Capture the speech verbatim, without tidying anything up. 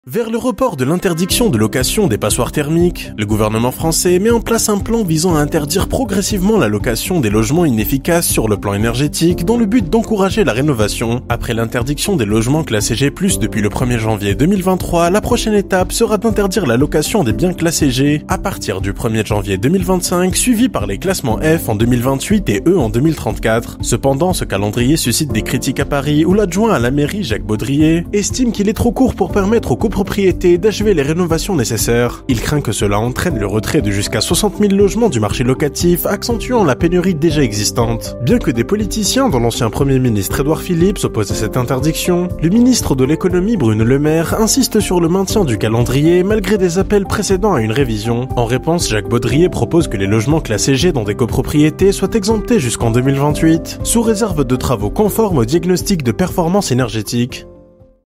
Vers le report de l'interdiction de location des passoires thermiques, le gouvernement français met en place un plan visant à interdire progressivement la location des logements inefficaces sur le plan énergétique dans le but d'encourager la rénovation. Après l'interdiction des logements classés G plus, depuis le premier janvier deux mille vingt-trois, la prochaine étape sera d'interdire la location des biens classés G à partir du premier janvier deux mille vingt-cinq, suivi par les classements F en deux mille vingt-huit et E en deux mille trente-quatre. Cependant, ce calendrier suscite des critiques à Paris où l'adjoint à la mairie, Jacques Baudrier, estime qu'il est trop court pour permettre aux copropriétés d'achever les rénovations nécessaires. Il craint que cela entraîne le retrait de jusqu'à soixante mille logements du marché locatif, accentuant la pénurie déjà existante. Bien que des politiciens, dont l'ancien Premier ministre Édouard Philippe, s'opposent à cette interdiction, le ministre de l'économie Bruno Le Maire insiste sur le maintien du calendrier malgré des appels précédents à une révision. En réponse, Jacques Baudrier propose que les logements classés G dans des copropriétés soient exemptés jusqu'en deux mille vingt-huit, sous réserve de travaux conformes au diagnostic de performance énergétique.